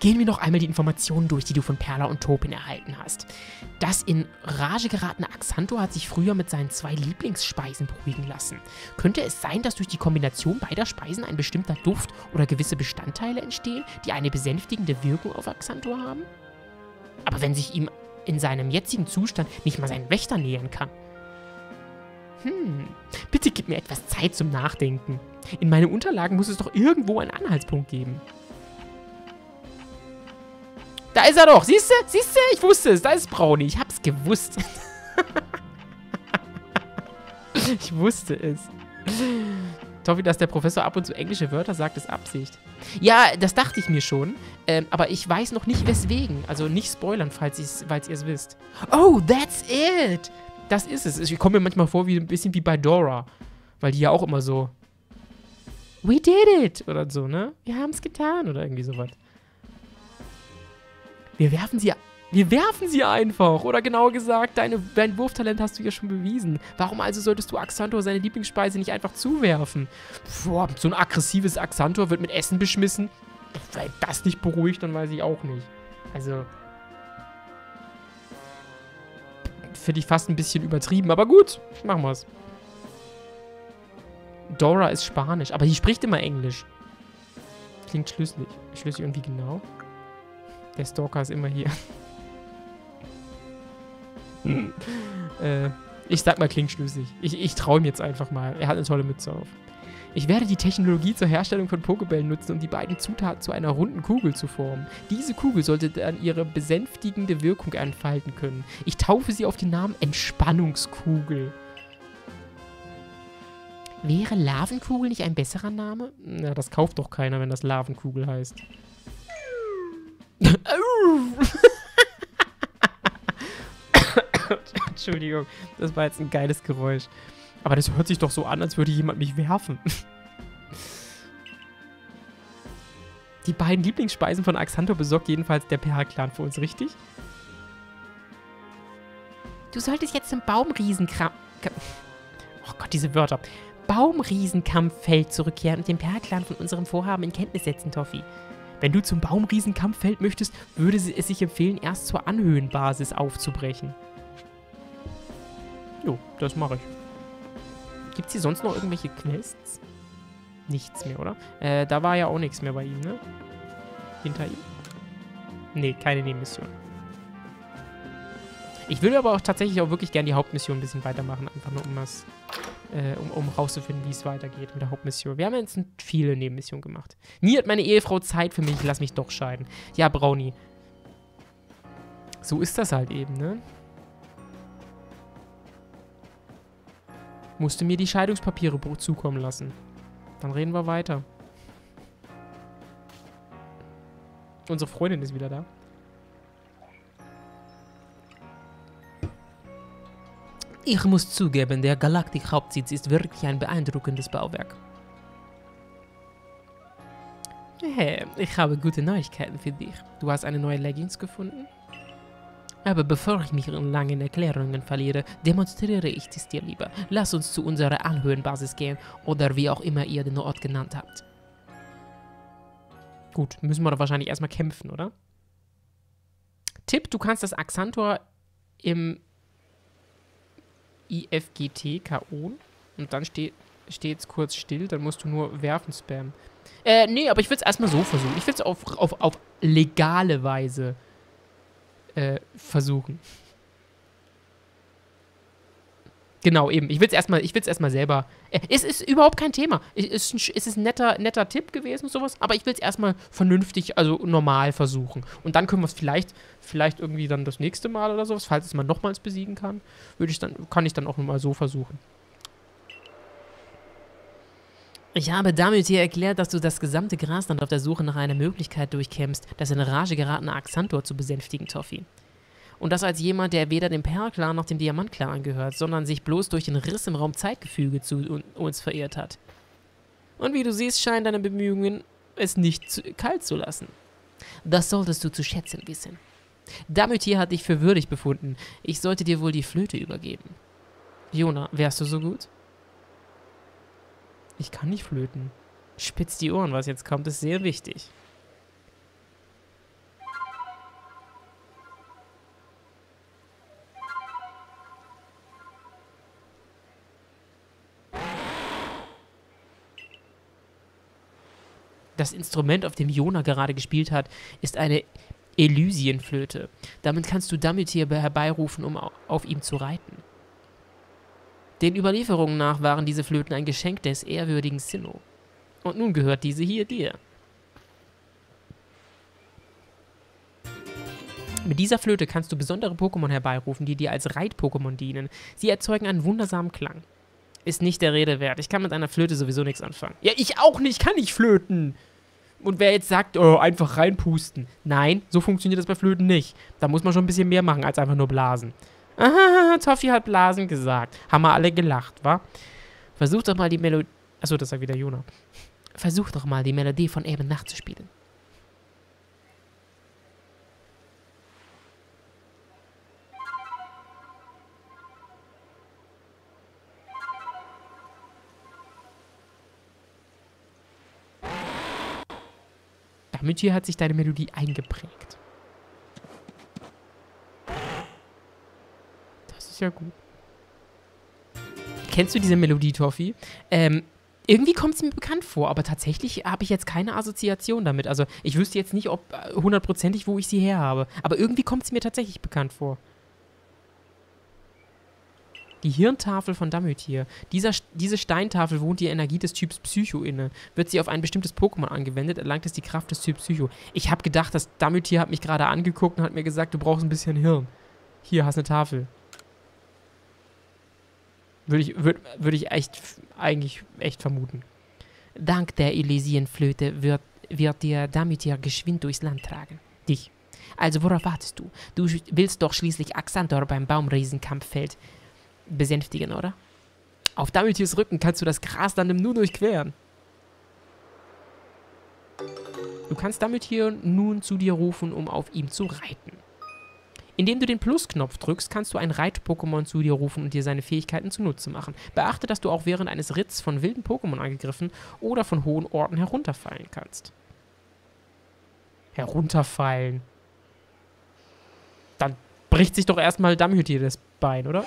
Gehen wir noch einmal die Informationen durch, die du von Perla und Topin erhalten hast. Das in Rage geratene Axantor hat sich früher mit seinen 2 Lieblingsspeisen beruhigen lassen. Könnte es sein, dass durch die Kombination beider Speisen ein bestimmter Duft oder gewisse Bestandteile entstehen, die eine besänftigende Wirkung auf Axantor haben? Aber wenn sich ihm in seinem jetzigen Zustand nicht mal sein Wächter nähern kann. Bitte gib mir etwas Zeit zum Nachdenken. In meinen Unterlagen muss es doch irgendwo einen Anhaltspunkt geben. Da ist er doch. Siehst du? Siehst du? Ich wusste es. Da ist Brownie. Ich hab's gewusst. Ich wusste es. Toffi, dass der Professor ab und zu englische Wörter sagt, ist Absicht. Ja, das dachte ich mir schon. Aber ich weiß noch nicht, weswegen. Also nicht spoilern, falls ihr es wisst. Oh, that's it. Das ist es. Ich komme mir manchmal vor wie ein bisschen wie bei Dora. Weil die ja auch immer so We did it. Oder so, ne? Wir haben es getan. Oder irgendwie sowas. Wir werfen sie einfach. Oder genauer gesagt, dein Wurftalent hast du ja schon bewiesen. Warum also solltest du Axantor seine Lieblingsspeise nicht einfach zuwerfen? Boah, so ein aggressives Axantor wird mit Essen beschmissen. Wenn das nicht beruhigt, dann weiß ich auch nicht. Also finde ich fast ein bisschen übertrieben. Aber gut, machen wir's. Dora ist Spanisch, aber die spricht immer Englisch. Klingt schlüssig. Schlüssig und wie genau? Der Stalker ist immer hier. Ich sag mal, klingt schlüssig. Ich traue ihm jetzt einfach mal. Er hat eine tolle Mütze auf. Ich werde die Technologie zur Herstellung von Pokébällen nutzen, um die beiden Zutaten zu einer runden Kugel zu formen. Diese Kugel sollte dann ihre besänftigende Wirkung entfalten können. Ich taufe sie auf den Namen Entspannungskugel. Wäre Lavenkugel nicht ein besserer Name? Na, das kauft doch keiner, wenn das Lavenkugel heißt. Entschuldigung, das war jetzt ein geiles Geräusch. Aber das hört sich doch so an, als würde jemand mich werfen. Die beiden Lieblingsspeisen von Axantor besorgt jedenfalls der Perl-Clan für uns, richtig? Du solltest jetzt zum Baumriesenkampf... Oh Gott, diese Wörter. Baumriesenkampffeld zurückkehren und den Perl-Clan von unserem Vorhaben in Kenntnis setzen, Toffi. Wenn du zum Baumriesenkampffeld möchtest, würde es sich empfehlen, erst zur Anhöhenbasis aufzubrechen. Jo, das mache ich. Gibt es hier sonst noch irgendwelche Quests? Nichts mehr, oder? Da war ja auch nichts mehr bei ihm, ne? Hinter ihm? Nee, keine Nebenmission. Ich würde aber auch tatsächlich auch wirklich gerne die Hauptmission ein bisschen weitermachen, einfach nur um rauszufinden, wie es weitergeht mit der Hauptmission. Wir haben jetzt viele Nebenmissionen gemacht. Nie hat meine Ehefrau Zeit für mich, lass mich doch scheiden. Ja, Brownie. So ist das halt eben, ne? Musste mir die Scheidungspapiere zukommen lassen. Dann reden wir weiter. Unsere Freundin ist wieder da. Ich muss zugeben, der Galaktik-Hauptsitz ist wirklich ein beeindruckendes Bauwerk. Hey, ich habe gute Neuigkeiten für dich. Du hast eine neue Leggings gefunden? Aber bevor ich mich in langen Erklärungen verliere, demonstriere ich es dir lieber. Lass uns zu unserer Anhöhenbasis gehen oder wie auch immer ihr den Ort genannt habt. Gut, müssen wir doch wahrscheinlich erstmal kämpfen, oder? Tipp, du kannst das Axantor im IFGT KO und dann steht es kurz still, dann musst du nur werfen spammen. Nee, aber ich will es erstmal so versuchen. Ich will es auf legale Weise versuchen. Genau, eben. Ich will es erstmal selber. Es ist überhaupt kein Thema. Es ist ein netter Tipp gewesen und sowas, aber ich will es erstmal vernünftig, also normal versuchen. Und dann können wir es vielleicht irgendwie dann das nächste Mal oder sowas, falls es mal nochmals besiegen kann, kann ich dann auch nochmal so versuchen. Ich habe damit hier erklärt, dass du das gesamte Grasland auf der Suche nach einer Möglichkeit durchkämpfst, das in Rage geratene Axantor zu besänftigen, Toffi. Und das als jemand, der weder dem Perl-Clan noch dem Diamant-Clan angehört, sondern sich bloß durch den Riss im Raum-Zeitgefüge zu uns verirrt hat. Und wie du siehst, scheinen deine Bemühungen, es nicht kalt zu lassen. Das solltest du zu schätzen wissen. Damötier hat dich für würdig befunden. Ich sollte dir wohl die Flöte übergeben. Jona, wärst du so gut? Ich kann nicht flöten. Spitz die Ohren, was jetzt kommt, ist sehr wichtig. Das Instrument, auf dem Jona gerade gespielt hat, ist eine Elysienflöte. Damit kannst du Damütir herbeirufen, um auf ihm zu reiten. Den Überlieferungen nach waren diese Flöten ein Geschenk des ehrwürdigen Sinnoh. Und nun gehört diese hier dir. Mit dieser Flöte kannst du besondere Pokémon herbeirufen, die dir als Reit-Pokémon dienen. Sie erzeugen einen wundersamen Klang. Ist nicht der Rede wert. Ich kann mit einer Flöte sowieso nichts anfangen. Ja, ich auch nicht. Kann nicht flöten. Und wer jetzt sagt, oh, einfach reinpusten. Nein, so funktioniert das bei Flöten nicht. Da muss man schon ein bisschen mehr machen, als einfach nur blasen. Aha, Toffi hat Blasen gesagt. Haben wir alle gelacht, wa? Versuch doch mal die Melodie... Achso, das sagt wieder Jona. Versuch doch mal, die Melodie von eben nachzuspielen. Damütir hat sich deine Melodie eingeprägt. Das ist ja gut. Kennst du diese Melodie, Toffi? Irgendwie kommt sie mir bekannt vor, aber tatsächlich habe ich jetzt keine Assoziation damit. Also ich wüsste jetzt nicht, ob hundertprozentig, wo ich sie her habe. Aber irgendwie kommt sie mir tatsächlich bekannt vor. Die Hirntafel von Damütir. Diese Steintafel wohnt die Energie des Typs Psycho inne. Wird sie auf ein bestimmtes Pokémon angewendet, erlangt es die Kraft des Typs Psycho. Ich habe gedacht, das Damütir hat mich gerade angeguckt und hat mir gesagt, du brauchst ein bisschen Hirn. Hier, hast eine Tafel. Würde ich eigentlich echt vermuten. Dank der Elysienflöte wird dir Damütir geschwind durchs Land tragen. Dich. Also worauf wartest du? Du willst doch schließlich Axantor beim Baumriesenkampffeld besänftigen, oder? Auf Damütirs Rücken kannst du das Grasland nur durchqueren. Du kannst Damütir nun zu dir rufen, um auf ihm zu reiten. Indem du den Plusknopf drückst, kannst du ein Reit-Pokémon zu dir rufen und dir seine Fähigkeiten zunutze machen. Beachte, dass du auch während eines Ritts von wilden Pokémon angegriffen oder von hohen Orten herunterfallen kannst. Herunterfallen. Dann bricht sich doch erstmal Damütir das Bein, oder?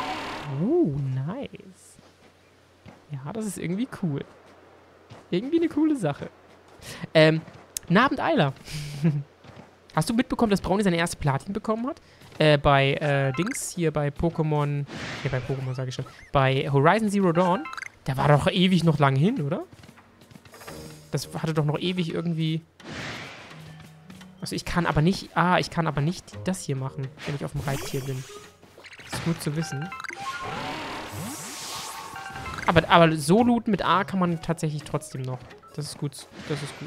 Nice. Ja, das ist irgendwie cool. Irgendwie eine coole Sache. Abend, Eiler. Hast du mitbekommen, dass Brownie seine erste Platin bekommen hat? Bei Dings, hier bei Pokémon... Ja, bei Pokémon sage ich schon. Bei Horizon Zero Dawn. Der war doch ewig noch lang hin, oder? Das hatte doch noch ewig irgendwie... Also ich kann aber nicht... ich kann aber nicht das hier machen, wenn ich auf dem Reittier bin. Das ist gut zu wissen. Aber so looten mit A kann man tatsächlich trotzdem noch. Das ist gut. Das ist gut.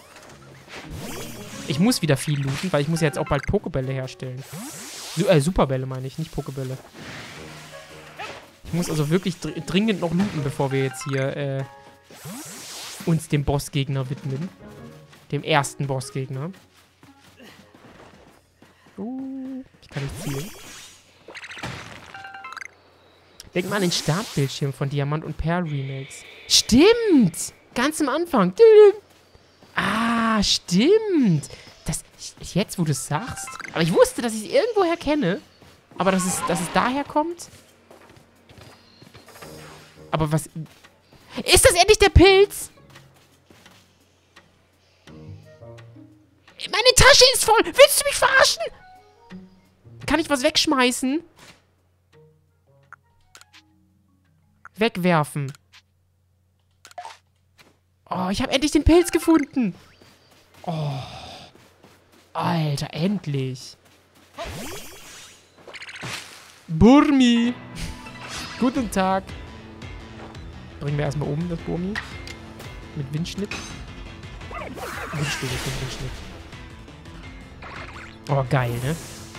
Ich muss wieder viel looten, weil ich muss ja jetzt auch bald Pokebälle herstellen. Superbälle meine ich, nicht Pokebälle. Ich muss also wirklich dringend noch looten, bevor wir jetzt hier uns dem Bossgegner widmen. Dem ersten Bossgegner. Ich kann nicht zielen. Denk mal an den Startbildschirm von Diamant und Perl Remakes. Stimmt! Ganz am Anfang. Stimmt. Das, jetzt, wo du es sagst. Aber ich wusste, dass ich es irgendwoher kenne. Aber dass es daher kommt. Aber was... Ist das endlich der Pilz? Meine Tasche ist voll. Willst du mich verarschen? Kann ich was wegschmeißen? Wegwerfen. Oh, ich habe endlich den Pilz gefunden. Oh. Alter, endlich. Burmi. Guten Tag. Bringen wir erstmal um, das Burmi. Mit Windschnitt. Windschnitt. Oh, geil, ne?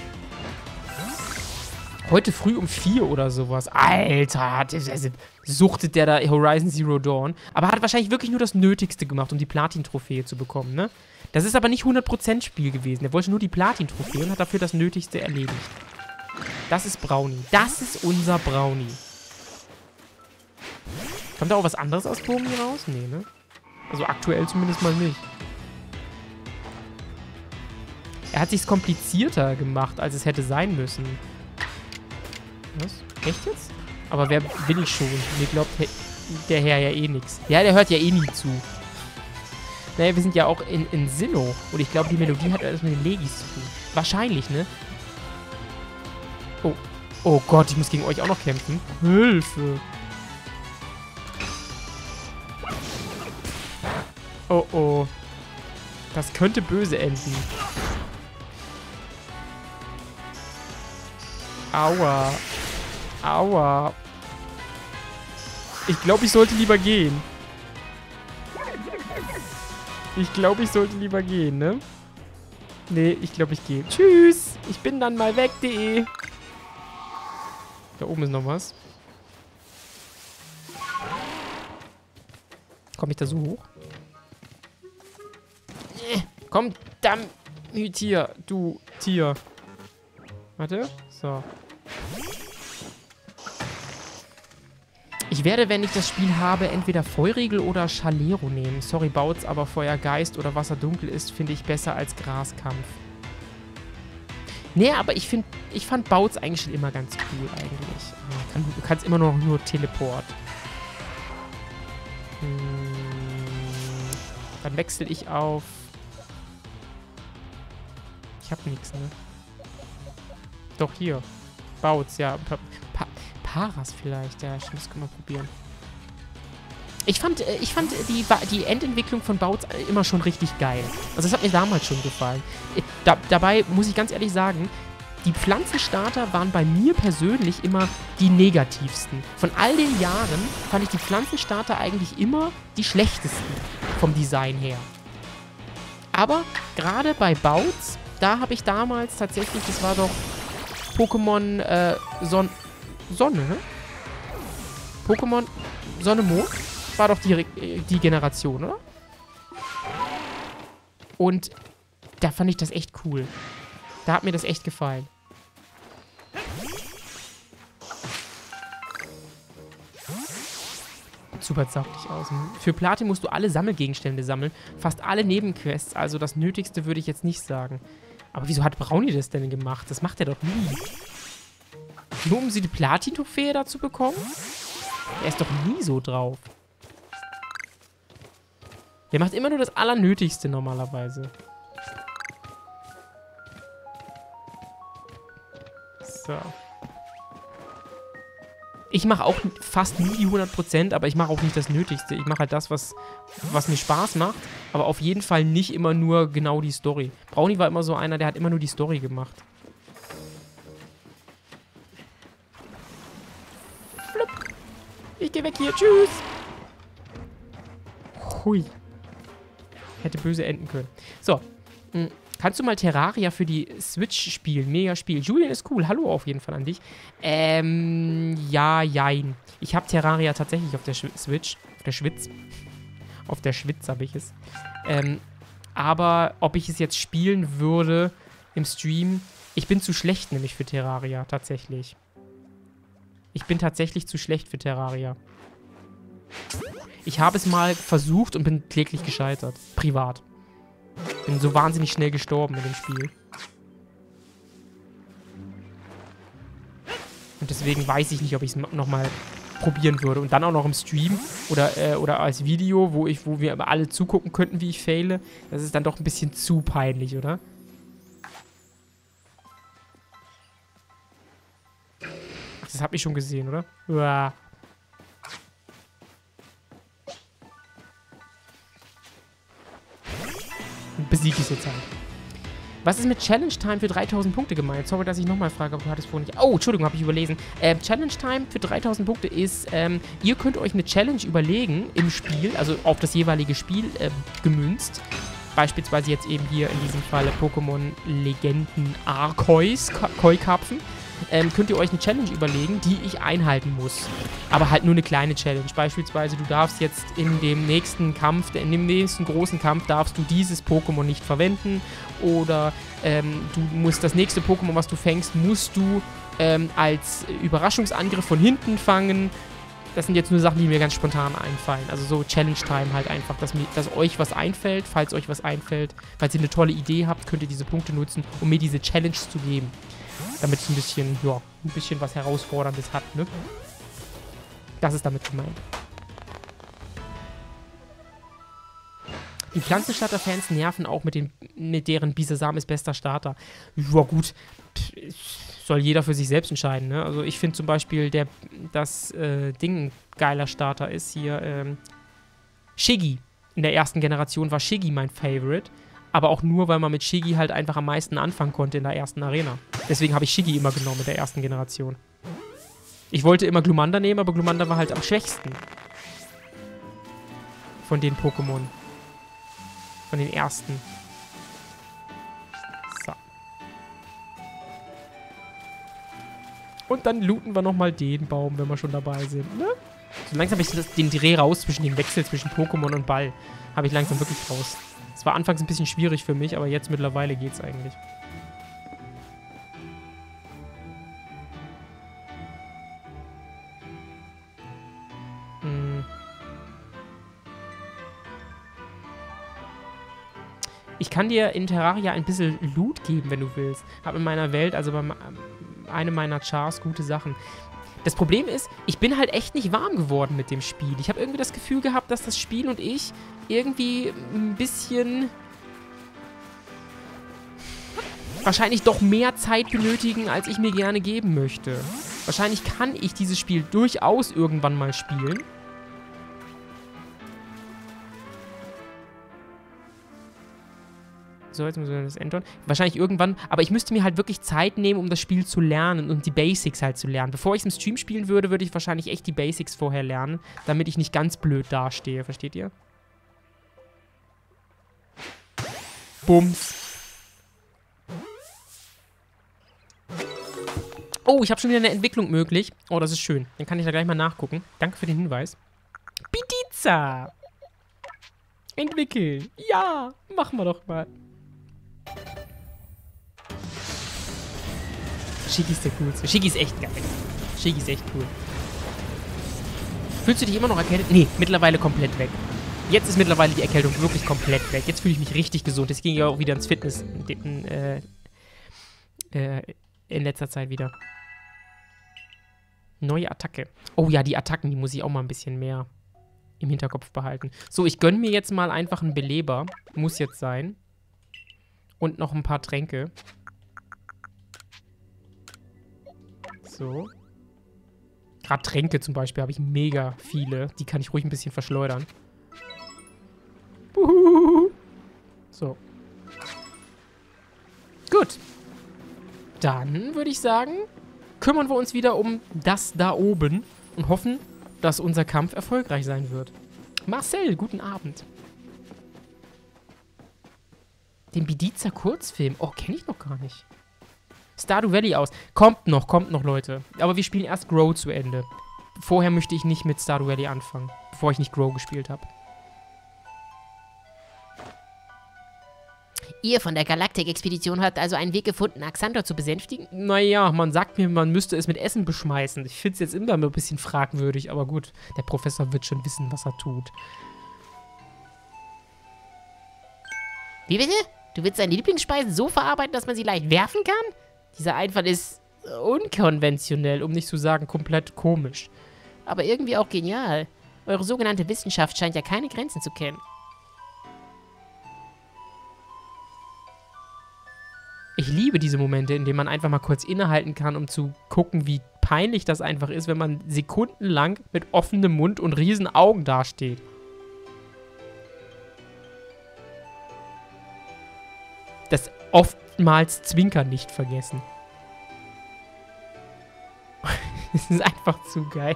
Heute früh um 4 oder sowas. Alter, suchtet der da Horizon Zero Dawn. Aber hat wahrscheinlich wirklich nur das Nötigste gemacht, um die Platin-Trophäe zu bekommen, ne? Das ist aber nicht 100% Spiel gewesen. Er wollte nur die Platin-Trophäe und hat dafür das Nötigste erledigt. Das ist Brownie. Das ist unser Brownie. Kommt da auch was anderes aus Burmi raus? Nee, ne? Also aktuell zumindest mal nicht. Er hat sich's komplizierter gemacht, als es hätte sein müssen. Was? Echt jetzt? Aber wer bin ich schon? Mir glaubt der Herr ja eh nichts. Ja, der hört ja eh nie zu. Naja, wir sind ja auch in Sinnoh. Und ich glaube, die Melodie hat etwas mit den Legis zu tun. Wahrscheinlich, ne? Oh. Oh Gott, ich muss gegen euch auch noch kämpfen. Hilfe. Oh oh. Das könnte böse enden. Aua. Aua. Ich glaube, ich sollte lieber gehen. Ich glaube, ich sollte lieber gehen, ne? Nee, ich glaube, ich gehe. Tschüss. Ich bin dann mal weg.de. Da oben ist noch was. Komme ich da so hoch? Komm, Tier, du Tier. Warte. So. Ich werde, wenn ich das Spiel habe, entweder Feurigel oder Schalero nehmen. Sorry, Bautz, aber Feuergeist oder Wasserdunkel ist, finde ich, besser als Graskampf. Nee, aber ich fand Bautz eigentlich schon immer ganz cool, eigentlich. Du kannst immer noch nur Teleport. Dann wechsle ich auf... Ich habe nichts, ne? Doch, hier. Bautz, ja. Paras vielleicht, ja. Ich muss mal probieren. Ich fand die Endentwicklung von Bautz immer schon richtig geil. Also das hat mir damals schon gefallen. Dabei muss ich ganz ehrlich sagen, die Pflanzenstarter waren bei mir persönlich immer die negativsten. Von all den Jahren fand ich die Pflanzenstarter eigentlich immer die schlechtesten vom Design her. Aber gerade bei Bautz, da habe ich damals tatsächlich, das war doch Pokémon Sonne, ne? Pokémon Sonne Mond war doch die Generation, oder? Und da fand ich das echt cool. Da hat mir das echt gefallen. Super saftig aus. Für Platin musst du alle Sammelgegenstände sammeln. Fast alle Nebenquests. Also das Nötigste würde ich jetzt nicht sagen. Aber wieso hat Brownie das denn gemacht? Das macht er doch nie. Nur um sie die Platin-Trophäe dazu bekommen? Er ist doch nie so drauf. Der macht immer nur das Allernötigste normalerweise. So. Ich mache auch fast nie die 100%, aber ich mache auch nicht das Nötigste. Ich mache halt das, was mir Spaß macht, aber auf jeden Fall nicht immer nur genau die Story. Brownie war immer so einer, der hat immer nur die Story gemacht. Flupp. Ich gehe weg hier. Tschüss. Hui. Hätte böse enden können. So. Kannst du mal Terraria für die Switch spielen? Mega Spiel. Julian ist cool. Hallo auf jeden Fall an dich. Ja, jein. Ich habe Terraria tatsächlich auf der Switch. Auf der Schwitz. Auf der Schwitz habe ich es. Aber ob ich es jetzt spielen würde im Stream, ich bin zu schlecht nämlich für Terraria, tatsächlich. Ich bin tatsächlich zu schlecht für Terraria. Ich habe es mal versucht und bin kläglich gescheitert. Privat. Bin so wahnsinnig schnell gestorben in dem Spiel. Und deswegen weiß ich nicht, ob ich es nochmal probieren würde. Und dann auch noch im Stream oder als Video, wo wir alle zugucken könnten, wie ich faile. Das ist dann doch ein bisschen zu peinlich, oder? Ach, das hab ich schon gesehen, oder? Uah. Besiege ich es jetzt halt. Was ist mit Challenge Time für 3000 Punkte gemeint? Sorry, dass ich nochmal frage, aber du hattest vorhin nicht... Oh, Entschuldigung, habe ich überlesen. Challenge Time für 3000 Punkte ist, ihr könnt euch eine Challenge überlegen im Spiel, also auf das jeweilige Spiel gemünzt. Beispielsweise jetzt eben hier in diesem Fall Pokémon Legenden Arceus, Koi-Karpfen. Könnt ihr euch eine Challenge überlegen, die ich einhalten muss. Aber halt nur eine kleine Challenge. Beispielsweise, du darfst jetzt in dem nächsten Kampf, in dem nächsten großen Kampf, darfst du dieses Pokémon nicht verwenden. Oder du musst das nächste Pokémon, was du fängst, musst du als Überraschungsangriff von hinten fangen. Das sind jetzt nur Sachen, die mir ganz spontan einfallen. Also so Challenge-Time halt einfach, dass euch was einfällt. Falls euch was einfällt, falls ihr eine tolle Idee habt, könnt ihr diese Punkte nutzen, um mir diese Challenge zu geben. Damit es ein bisschen was Herausforderndes hat, ne? Das ist damit gemeint. Die Pflanzenstarter-Fans nerven auch mit deren Bisasam ist bester Starter. Ja gut, soll jeder für sich selbst entscheiden, ne? Also ich finde zum Beispiel, das Ding ein geiler Starter ist hier, Shiggy. In der ersten Generation war Shiggy mein Favorite. Aber auch nur, weil man mit Shiggy halt einfach am meisten anfangen konnte in der ersten Arena. Deswegen habe ich Shiggy immer genommen in der ersten Generation. Ich wollte immer Glumanda nehmen, aber Glumanda war halt am schwächsten. Von den Pokémon. Von den ersten. So. Und dann looten wir nochmal den Baum, wenn wir schon dabei sind, ne? So langsam habe ich den Dreh raus zwischen dem Wechsel zwischen Pokémon und Ball. Habe ich langsam wirklich raus. Es war anfangs ein bisschen schwierig für mich, aber jetzt mittlerweile geht's eigentlich. Ich kann dir in Terraria ein bisschen Loot geben, wenn du willst. Hab in meiner Welt, also bei einem meiner Chars, gute Sachen. Das Problem ist, ich bin halt echt nicht warm geworden mit dem Spiel. Ich habe irgendwie das Gefühl gehabt, dass das Spiel und ich irgendwie ein bisschen wahrscheinlich doch mehr Zeit benötigen, als ich mir gerne geben möchte. Wahrscheinlich kann ich dieses Spiel durchaus irgendwann mal spielen. So, jetzt müssen wir das ändern. Wahrscheinlich irgendwann, aber ich müsste mir halt wirklich Zeit nehmen, um das Spiel zu lernen und die Basics halt zu lernen. Bevor ich es im Stream spielen würde, würde ich wahrscheinlich echt die Basics vorher lernen, damit ich nicht ganz blöd dastehe. Versteht ihr? Bums. Oh, ich habe schon wieder eine Entwicklung möglich. Oh, das ist schön. Dann kann ich da gleich mal nachgucken. Danke für den Hinweis. Pizza! Entwickeln. Ja, machen wir doch mal. Shiggy ist der coolste. Shiggy ist echt geil. Shiggy ist echt cool. Fühlst du dich immer noch erkältet? Nee, mittlerweile komplett weg. Jetzt ist mittlerweile die Erkältung wirklich komplett weg. Jetzt fühle ich mich richtig gesund. Jetzt ging ja auch wieder ins Fitness in letzter Zeit wieder. Neue Attacke. Oh ja, die Attacken, die muss ich auch mal ein bisschen mehr im Hinterkopf behalten. So, ich gönne mir jetzt mal einfach einen Beleber. Muss jetzt sein. Und noch ein paar Tränke. So. Gerade Tränke zum Beispiel habe ich mega viele. Die kann ich ruhig ein bisschen verschleudern. So. Gut. Dann würde ich sagen, kümmern wir uns wieder um das da oben und hoffen, dass unser Kampf erfolgreich sein wird. Marcel, guten Abend. Den Bidiza Kurzfilm. Oh, kenne ich noch gar nicht. Stardew Valley aus. Kommt noch, Leute. Aber wir spielen erst Grow zu Ende. Vorher möchte ich nicht mit Stardew Valley anfangen, bevor ich nicht Grow gespielt habe. Ihr von der Galaktik-Expedition habt also einen Weg gefunden, Axantor zu besänftigen? Naja, man sagt mir, man müsste es mit Essen beschmeißen. Ich finde es jetzt immer ein bisschen fragwürdig, aber gut. Der Professor wird schon wissen, was er tut. Wie bitte? Du willst deine Lieblingsspeisen so verarbeiten, dass man sie leicht werfen kann? Dieser Einfall ist Unkonventionell, um nicht zu sagen komplett komisch. aber irgendwie auch genial. Eure sogenannte Wissenschaft scheint ja keine Grenzen zu kennen. Ich liebe diese Momente, in denen man einfach mal kurz innehalten kann, um zu gucken, wie peinlich das einfach ist, wenn man sekundenlang mit offenem Mund und riesen Augen dasteht. Das oftmals Zwinkern nicht vergessen. Es ist einfach zu geil.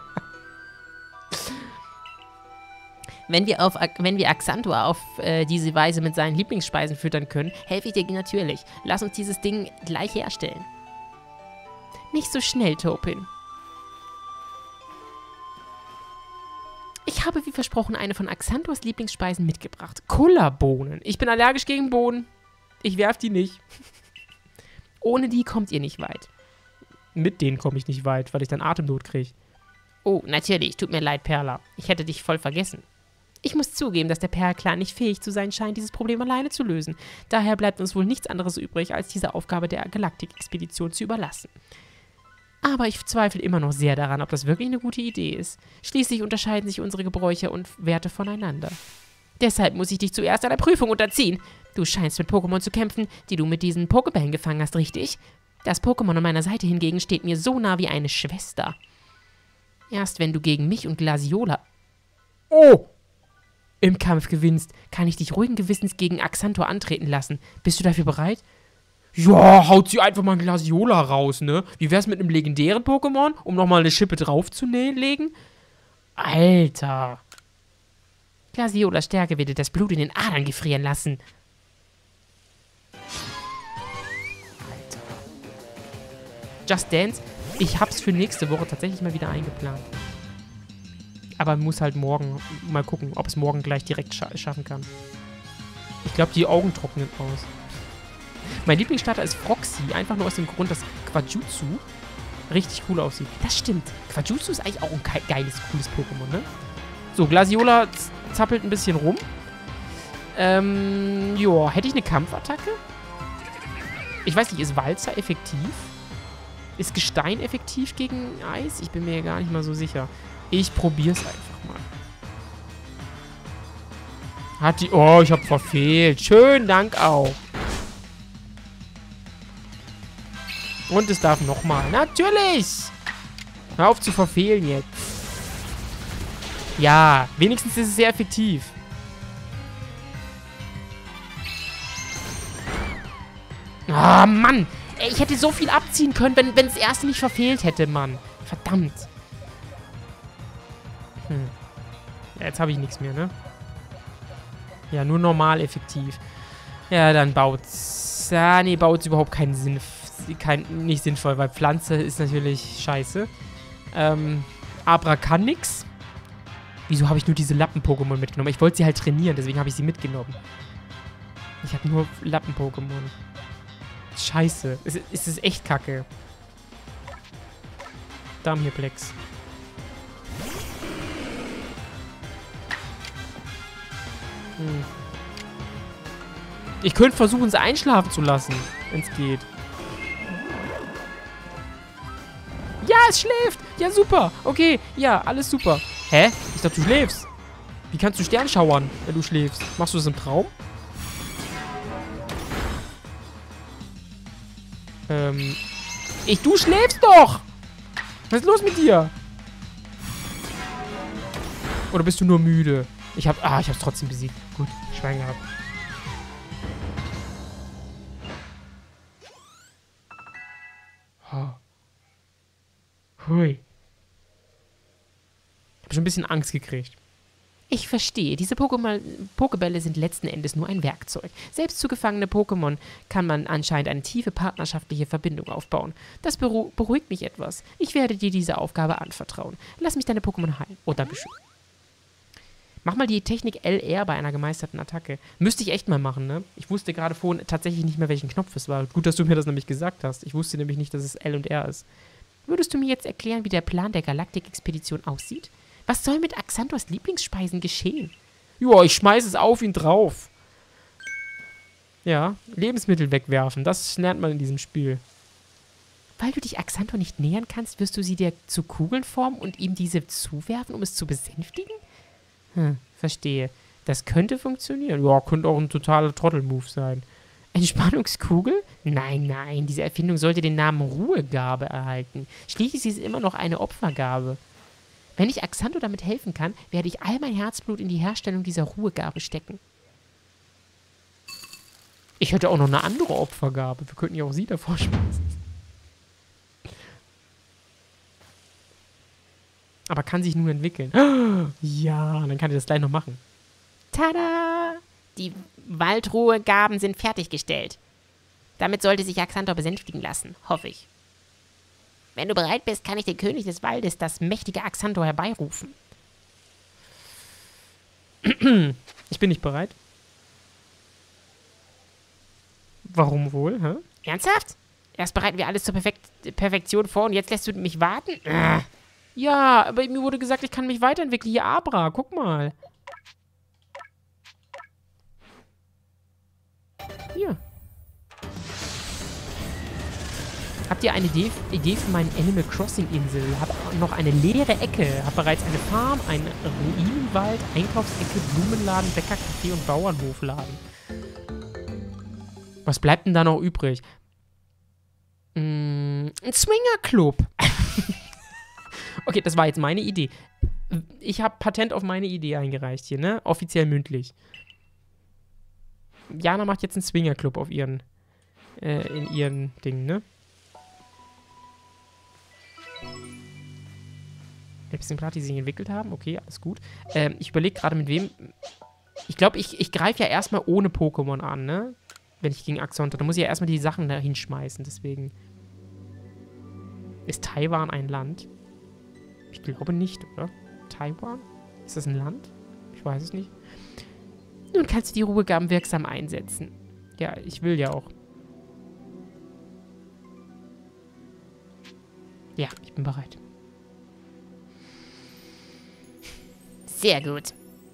Wenn wir Axantor auf diese Weise mit seinen Lieblingsspeisen füttern können, helfe ich dir natürlich. Lass uns dieses Ding gleich herstellen. Nicht so schnell, Topin. Ich habe wie versprochen eine von Axantors Lieblingsspeisen mitgebracht. Kullerbohnen. Ich bin allergisch gegen Bohnen. Ich werf die nicht. Ohne die kommt ihr nicht weit. Mit denen komme ich nicht weit, weil ich dann Atemnot kriege. Oh, natürlich. Tut mir leid, Perla. Ich hätte dich voll vergessen. Ich muss zugeben, dass der Perlclan nicht fähig zu sein scheint, dieses Problem alleine zu lösen. Daher bleibt uns wohl nichts anderes übrig, als diese Aufgabe der Galaktik-Expedition zu überlassen. Aber ich zweifle immer noch sehr daran, ob das wirklich eine gute Idee ist. Schließlich unterscheiden sich unsere Gebräuche und Werte voneinander. Deshalb muss ich dich zuerst einer Prüfung unterziehen. Du scheinst mit Pokémon zu kämpfen, die du mit diesen Pokébällen gefangen hast, richtig? Das Pokémon an meiner Seite hingegen steht mir so nah wie eine Schwester. Erst wenn du gegen mich und Glaceola im Kampf gewinnst, kann ich dich ruhigen Gewissens gegen Axantor antreten lassen. Bist du dafür bereit? Ja, haut sie einfach mal ein Glaceola raus, ne? Wie wär's mit einem legendären Pokémon, um nochmal eine Schippe draufzulegen? Alter. Glaceolas Stärke wird dir das Blut in den Adern gefrieren lassen. Alter. Just Dance, ich hab's für nächste Woche tatsächlich mal wieder eingeplant. Aber muss halt morgen mal gucken, ob es morgen gleich direkt schaffen kann. Ich glaube, die Augen trocknen aus. Mein Lieblingsstarter ist Froxy, einfach nur aus dem Grund, dass Quajutsu richtig cool aussieht. Das stimmt. Quajutsu ist eigentlich auch ein geiles, cooles Pokémon, ne? So, Glaceola zappelt ein bisschen rum. Joa, hätte ich eine Kampfattacke? Ich weiß nicht, ist Walzer effektiv? Ist Gestein effektiv gegen Eis? Ich bin mir gar nicht mal so sicher. Ich probier's einfach mal. Hat die... Oh, ich hab verfehlt. Schönen Dank auch. Und es darf nochmal. Natürlich! Hör auf zu verfehlen jetzt. Ja, wenigstens ist es sehr effektiv. Ah, Mann! Ey, ich hätte so viel abziehen können, wenn das erste nicht verfehlt hätte, Mann. Verdammt. Ja, jetzt habe ich nichts mehr, ne? Ja, nur normal effektiv. Ja, dann baut's. Ja, nee, baut's überhaupt keinen Sinn. Nicht sinnvoll, weil Pflanze ist natürlich scheiße. Abra kann nix. Wieso habe ich nur diese Lappen-Pokémon mitgenommen? Ich wollte sie halt trainieren, deswegen habe ich sie mitgenommen. Ich habe nur Lappen-Pokémon. Scheiße. Es ist echt kacke. Darmhirplex. Ich könnte versuchen, sie einschlafen zu lassen, wenn es geht. Ja, es schläft. Ja, super. Okay, ja, alles super. Hä? Ich dachte, du schläfst. Wie kannst du Sternschauern, wenn du schläfst? Machst du das im Traum? Du schläfst doch! Was ist los mit dir? Oder bist du nur müde? Ich hab's trotzdem besiegt. Gut, Schwein gehabt. Oh. Hui. Ich hab schon ein bisschen Angst gekriegt. Ich verstehe, diese Pokébälle sind letzten Endes nur ein Werkzeug. Selbst zu gefangene Pokémon kann man anscheinend eine tiefe partnerschaftliche Verbindung aufbauen. Das beruhigt mich etwas. Ich werde dir diese Aufgabe anvertrauen. Lass mich deine Pokémon heilen. Oh, dankeschön. Mach mal die Technik LR bei einer gemeisterten Attacke. Müsste ich echt mal machen, ne? Ich wusste gerade vorhin tatsächlich nicht mehr, welchen Knopf es war. Gut, dass du mir das nämlich gesagt hast. Ich wusste nämlich nicht, dass es L und R ist. Würdest du mir jetzt erklären, wie der Plan der Galaktik-Expedition aussieht? Was soll mit Axanthors Lieblingsspeisen geschehen? Joa, ich schmeiße es auf ihn drauf. Ja, Lebensmittel wegwerfen. Das lernt man in diesem Spiel. Weil du dich Axanthor nicht nähern kannst, wirst du sie dir zu Kugeln formen und ihm diese zuwerfen, um es zu besänftigen? Verstehe. Das könnte funktionieren. Ja, könnte auch ein totaler Trottel-Move sein. Entspannungskugel? Nein, nein, diese Erfindung sollte den Namen Ruhegabe erhalten. Schließlich ist es immer noch eine Opfergabe. Wenn ich Axanthor damit helfen kann, werde ich all mein Herzblut in die Herstellung dieser Ruhegabe stecken. Ich hätte auch noch eine andere Opfergabe. Wir könnten ja auch sie davor schmeißen. Aber kann sich nun entwickeln. Ja, dann kann ich das gleich noch machen. Tada! Die Waldruhegaben sind fertiggestellt. Damit sollte sich Axanthor besänftigen lassen, hoffe ich. Wenn du bereit bist, kann ich den König des Waldes, das mächtige Axanthor, herbeirufen. Ich bin nicht bereit. Warum wohl, hä? Ernsthaft? Erst bereiten wir alles zur Perfektion vor und jetzt lässt du mich warten? Ja, aber mir wurde gesagt, ich kann mich weiterentwickeln. Hier, Abra, guck mal. Hier. Habt ihr eine Idee für meine Animal Crossing Insel? Hab noch eine leere Ecke. Hab bereits eine Farm, einen Ruinenwald, Einkaufsecke, Blumenladen, Bäcker, Café und Bauernhofladen. Was bleibt denn da noch übrig? Ein Swingerclub. Okay, das war jetzt meine Idee. Ich habe Patent auf meine Idee eingereicht hier, ne? Offiziell mündlich. Jana macht jetzt einen Swingerclub auf ihren, in ihren Dingen, ne? Exemplar, die sich entwickelt haben. Okay, alles gut. Ich überlege gerade, mit wem... Ich glaube, ich greife ja erstmal ohne Pokémon an, ne? Wenn ich gegen Axonta... Da muss ich ja erstmal die Sachen da hinschmeißen, deswegen... Ist Taiwan ein Land? Ich glaube nicht, oder? Taiwan? Ist das ein Land? Ich weiß es nicht. Nun kannst du die Ruhegaben wirksam einsetzen. Ja, ich will ja auch. Ja, ich bin bereit. Sehr gut.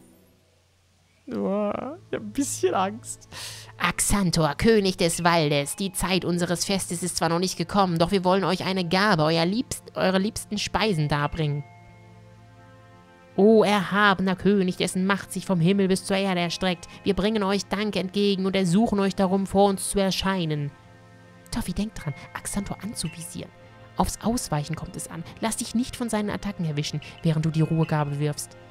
Oh, ich hab ein bisschen Angst. Axantor, König des Waldes, die Zeit unseres Festes ist zwar noch nicht gekommen, doch wir wollen euch eine Gabe, eure liebsten Speisen darbringen. O erhabener König, dessen Macht sich vom Himmel bis zur Erde erstreckt, wir bringen euch Dank entgegen und ersuchen euch darum, vor uns zu erscheinen. Toffee, denk dran, Axantor anzuvisieren. Aufs Ausweichen kommt es an. Lass dich nicht von seinen Attacken erwischen, während du die Ruhegabe wirfst.